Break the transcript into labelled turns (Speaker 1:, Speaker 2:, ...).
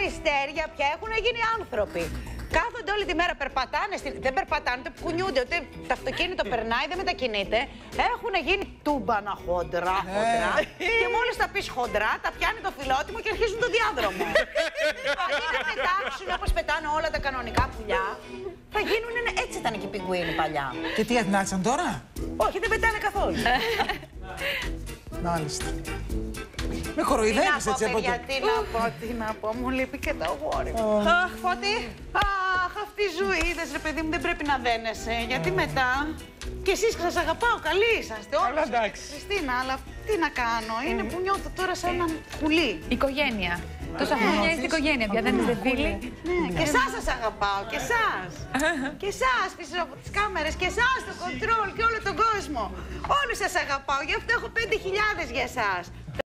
Speaker 1: περιστέρια πια έχουν γίνει άνθρωποι. Κάθονται όλη τη μέρα, περπατάνε, δεν περπατάνε, ούτε κουνιούνται, ούτε το αυτοκίνητο περνάει, δεν μετακινείται. Έχουν γίνει τούμπανα χοντρά. Και μόλις τα πεις χοντρά, τα πιάνει το φιλότιμο και αρχίζουν τον διάδρομο. Αντί να πετάξουν όπως πετάνε όλα τα κανονικά πουλιά, θα γίνουν έτσι ήταν και οι πιγκουίνοι παλιά.
Speaker 2: Και τι αδυνάτησαν τώρα?
Speaker 1: Όχι, δεν πετάνε καθόλου.
Speaker 2: Μάλιστα. Με κοροϊδεύεις έτσι από το...
Speaker 1: Τι να πω, μου λείπει και το αγόρι μου. Αχ, Φώτη, αχ, αυτή η ζωή, είδες ρε παιδί μου, δεν πρέπει να δένεσαι, γιατί μετά... Και εσείς σας αγαπάω, καλοί είσαστε,
Speaker 3: Αλλά εντάξει.
Speaker 1: Χριστίνα, αλλά τι να κάνω, είναι που νιώθω τώρα σαν έναν πουλί.
Speaker 4: Οικογένεια. Τόσα χρόνια είστε οικογένεια, πια δεν είστε φίλοι.
Speaker 1: Και εσάς σας αγαπάω, και εσάς. Και εσάς πίσω από τις κάμερες, και εσάς το κοντρόλ και όλο τον κόσμο. Όλους σας αγαπάω, γι' αυτό έχω 5.000 για εσάς.